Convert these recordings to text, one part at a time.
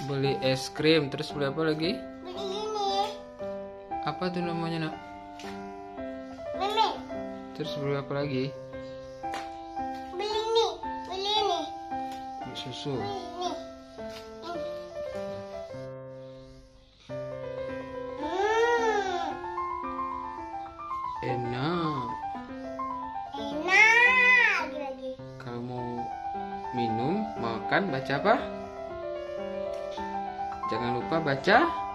Beli es krim, terus beli apa lagi? Beli ini. Apa tuh namanya, Nak? Mimi. Terus beli apa lagi? Beli ini. Beli ini. Beli susu. Beli ini. Enak. Enak lagi. Kalau mau minum, makan, baca apa? Jangan lupa baca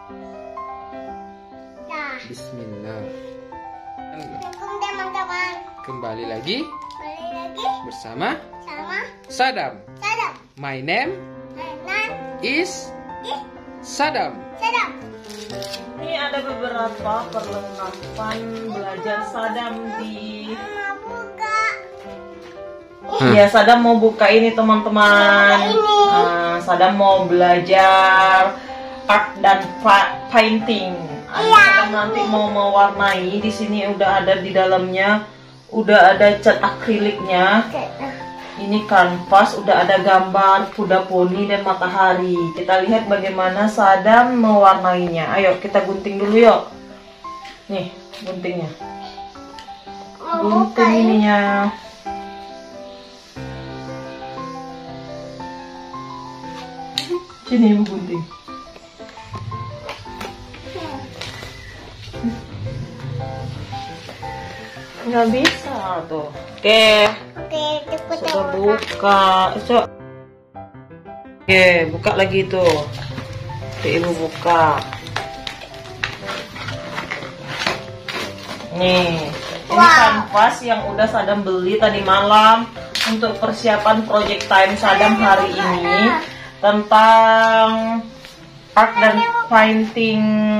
Dah. Bismillah. Assalamualaikum teman-teman. Kembali lagi Balik lagi bersama sama Sadam. Sadam. My name Enak. is Sadam. Sadam. Ini ada beberapa perlengkapan belajar Sadam di. Mama buka. Ya, Sadam mau buka ini teman-teman. Sadam mau belajar art dan painting. Sadam nanti mau mewarnai. Di sini udah ada di dalamnya, udah ada cat akriliknya. Ini kanvas, udah ada gambar kuda poni dan matahari. Kita lihat bagaimana Sadam mewarnainya. Ayo kita gunting dulu yuk. Nih, guntingnya. Gunting ininya. Sini ibu gunting. Nggak bisa tuh. Oke. Oke, cepet Sudah buka. Oke, buka lagi tuh. Oke, ibu buka. Nih, ini kanvas yang udah Sadam beli tadi malam untuk persiapan project time Sadam hari ini tentang art dan painting.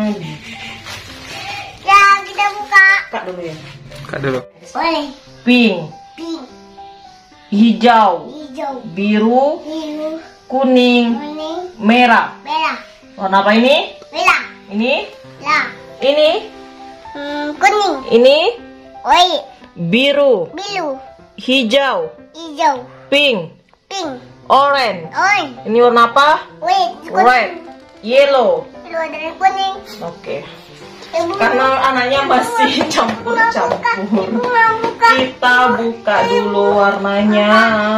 Ya, kita buka. Buka dulu ya. Buka dulu. Boleh. Pink, Pink, hijau, hijau, biru, biru, kuning, kuning, merah. merah, Warna apa ini? merah, Ini, lah, ini, kuning, ini, white, biru, biru, hijau, hijau, pink, pink, orange. orange, Ini warna apa? white, Red, yellow. keluar dari kuning. Oke. Ibu, Karena anaknya masih campur-campur, buka. kita buka dulu warnanya.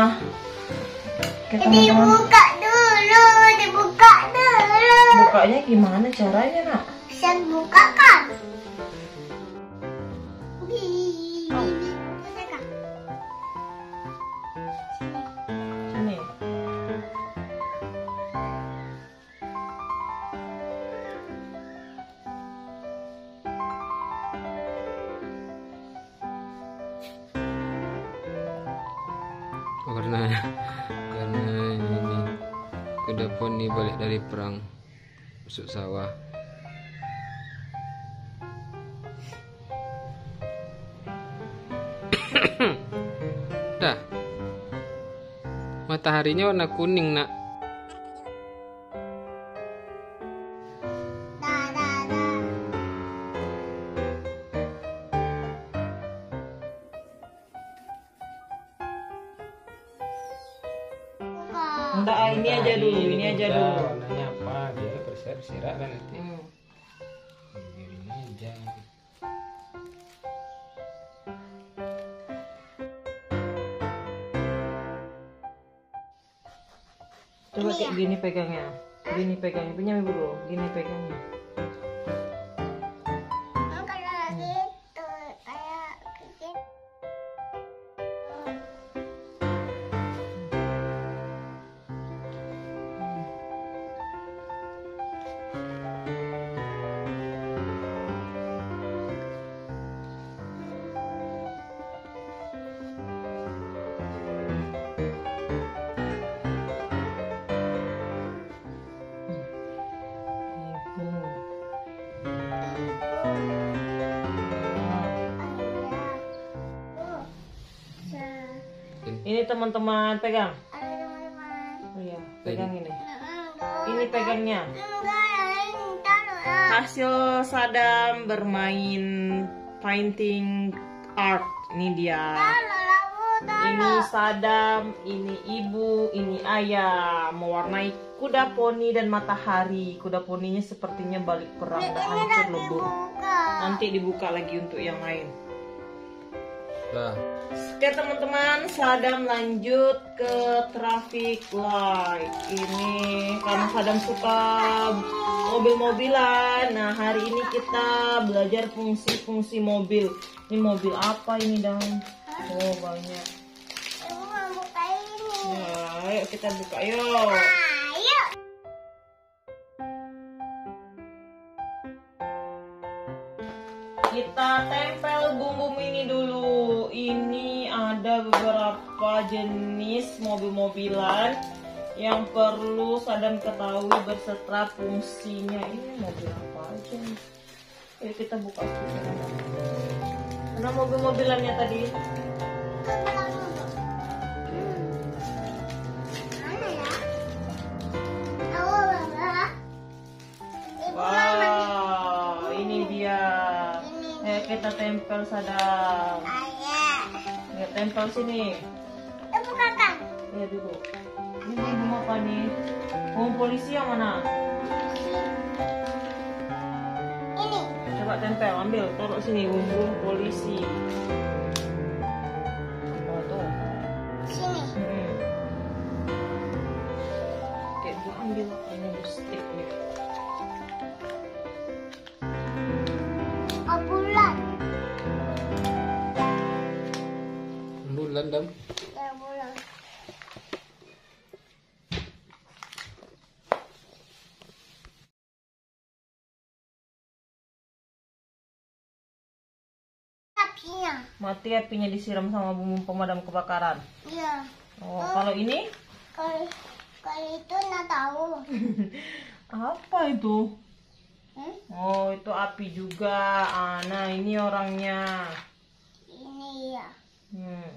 Oke, teman-teman. Dibuka dulu, dibuka dulu. Bukanya gimana caranya, Nak? Bisa buka kan? Sini. Karena ini kuda poni balik dari perang masuk sawah. Dah. Mataharinya warna kuning, Nak. Dah, dah, dah. Buka. Enggak, ini aja dulu, ini aja dulu. Warnanya apa? Dia bersirat kan nanti. Ini aja. Coba kayak gini pegangnya. Gini pegangnya, pinjam ibu dulu. Gini pegangnya. Kalau lagi tuh kayak gini. Ini teman-teman pegang. Ada teman-teman. Oh iya, pegang ini. Enggak. Ini pegangnya. Enggak, ini taruh lah. Hasil Sadam bermain painting art. Ini dia. Taruh lah, Bu, taruh. Ini Sadam, ini ibu, ini ayah. Mewarnai kuda poni dan matahari. Kuda poninya sepertinya balik perang, udah hancur lebur. Nanti dibuka lagi untuk yang lain. Dah. Oke teman-teman, Sadam lanjut ke traffic light. Ini karena Sadam suka mobil-mobilan. Nah, hari ini kita belajar fungsi-fungsi mobil. Ini mobil apa ini, Dam? Oh, banyak. Ibu mau buka ini. Ya, ayo kita buka yuk. Ayo. Kita tempel bum-bum ini dulu. Ini ada beberapa jenis mobil-mobilan yang perlu Sadam ketahui berserta fungsinya. Ini mobil apa aja nih? Yuk kita buka stikernya. Mana mobil-mobilannya tadi? Mana ya? Tahu Baba? Ibu Wow, ini dia. Ini. Ayo kita tempel Sadam. Ayah. Ya tempel sini. Ibu kakak. Ya dulu. Ini bum apa nih? Bum polisi yang mana? Ini. Coba tempel, ambil, taruh sini bum polisi. Oh tuh. Sini. Oke, gua ambil ini sticknya. Oh, bulan. Bulan Dam. Ya, bulan. Apinya. Mati apinya disiram sama bumbu pemadam kebakaran. Iya. Oh, kalau ini Kalau itu nggak tahu. apa itu? Hmm? Oh, itu api juga. Ah, nah, ini orangnya. Ini ya. Hmm.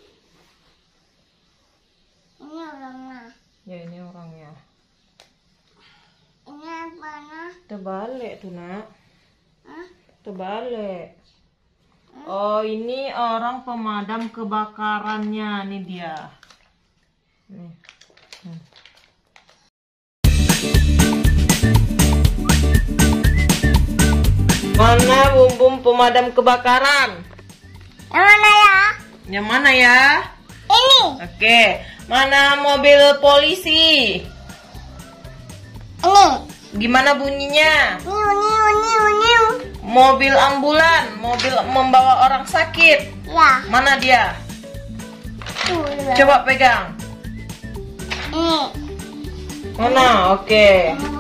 Ini orangnya. Ya, ini orangnya. Ini apa nah? Terbalik tuh, Nak. Hah? Terbalik. Oh, ini orang pemadam kebakarannya. Nih dia. Nih. Hmm. Mana bum pemadam kebakaran? Yang mana ya? Yang mana ya? Ini. Oke. Mana mobil polisi? Ini. Gimana bunyinya? Niu. Mobil ambulan, mobil membawa orang sakit. Ya. Mana dia? Tuh. Coba pegang. Ini. Mana? Oke. Ini